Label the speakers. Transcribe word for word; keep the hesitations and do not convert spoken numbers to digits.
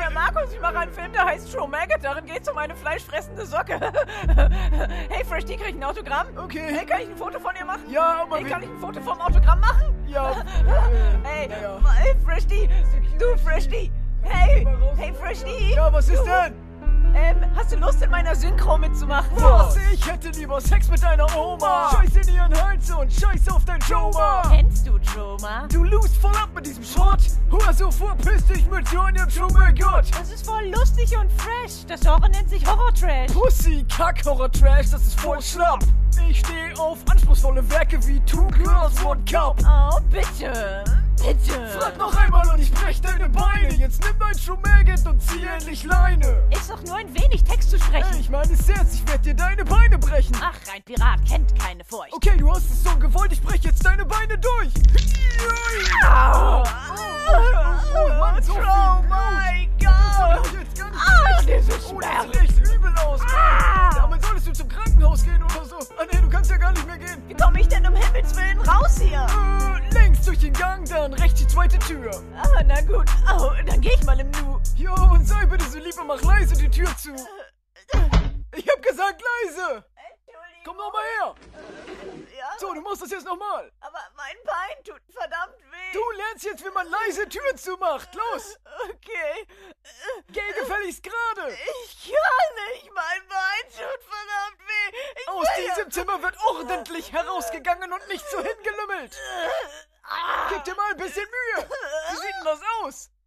Speaker 1: der Markus, ich mache einen Film, der heißt Show Maggot. Darin geht es um eine fleischfressende Socke. Hey, Fresh D, krieg ich ein Autogramm?
Speaker 2: Okay.
Speaker 1: Hey, kann ich ein Foto von ihr machen?
Speaker 2: Ja, aber...
Speaker 1: Hey, kann ich ein Foto vom Autogramm machen?
Speaker 2: Ja.
Speaker 1: Hey,
Speaker 2: naja.
Speaker 1: hey, Fresh D, du, Fresh D. Hey, hey, Fresh D.
Speaker 2: Ja, was ist denn?
Speaker 1: Ähm, hast du Lust, in meiner Synchro mitzumachen?
Speaker 2: Was? Ich hätte lieber Sex mit deiner Oma. Scheiß in ihren Hals und scheiß auf dein Joma.
Speaker 1: Kennst du Joma?
Speaker 2: Du lust voll ab mit diesem Schrott. Hör so, verpiss dich mit so einem Show Maggot.
Speaker 1: Das ist voll lustig und fresh. Das Genre nennt sich Horror-Trash.
Speaker 2: Pussy, Kack, Horror-Trash, das ist voll schlapp. Ich steh auf anspruchsvolle Werke wie Two Girls, One Cup.
Speaker 1: Oh, bitte. Bitte.
Speaker 2: Frag noch einmal und ich brech deine Beine. Jetzt nimm dein Show Maggot und zieh endlich Leine.
Speaker 1: Ist doch nur ein wenig Text zu sprechen.
Speaker 2: Hey, ich meine es ernst, ich werd dir deine Beine brechen.
Speaker 1: Ach, ein Pirat kennt keine Furcht.
Speaker 2: Okay, du hast es so gewollt, ich brech jetzt deine Beine durch.
Speaker 1: Au.
Speaker 2: Oh, oh, Mann, so viel.
Speaker 1: Oh mein
Speaker 2: Das
Speaker 1: Gott.
Speaker 2: hab ich jetzt gar nicht
Speaker 1: Ah,
Speaker 2: gedacht.
Speaker 1: diese
Speaker 2: Oh, das
Speaker 1: Schmerzen.
Speaker 2: sieht echt übel aus.
Speaker 1: Ah.
Speaker 2: Damit solltest du zum Krankenhaus gehen oder so. Ah, nee, du kannst ja gar nicht mehr gehen.
Speaker 1: Wie komme ich denn um Himmels Willen raus hier?
Speaker 2: Äh, links durch den Gang, dann rechts die zweite Tür.
Speaker 1: Ah, na gut. Oh, dann geh ich mal im Nu.
Speaker 2: Jo, und sei bitte so lieb und mach leise die Tür zu. Ich hab gesagt leise.
Speaker 1: Entschuldigung.
Speaker 2: Komm noch mal her.
Speaker 1: Ja,
Speaker 2: So, du musst das jetzt nochmal.
Speaker 1: aber mein Bein tut verdammt weh.
Speaker 2: Du lernst jetzt, wie man leise Türen zumacht. Los.
Speaker 1: Okay.
Speaker 2: Geh gefälligst gerade.
Speaker 1: Ich kann nicht. Mein Bein tut verdammt weh. Ich
Speaker 2: Aus
Speaker 1: will ja-
Speaker 2: diesem Zimmer wird ordentlich herausgegangen und nicht so hingelümmelt. Gib dir mal ein bisschen Mühe. Wie sieht denn das aus?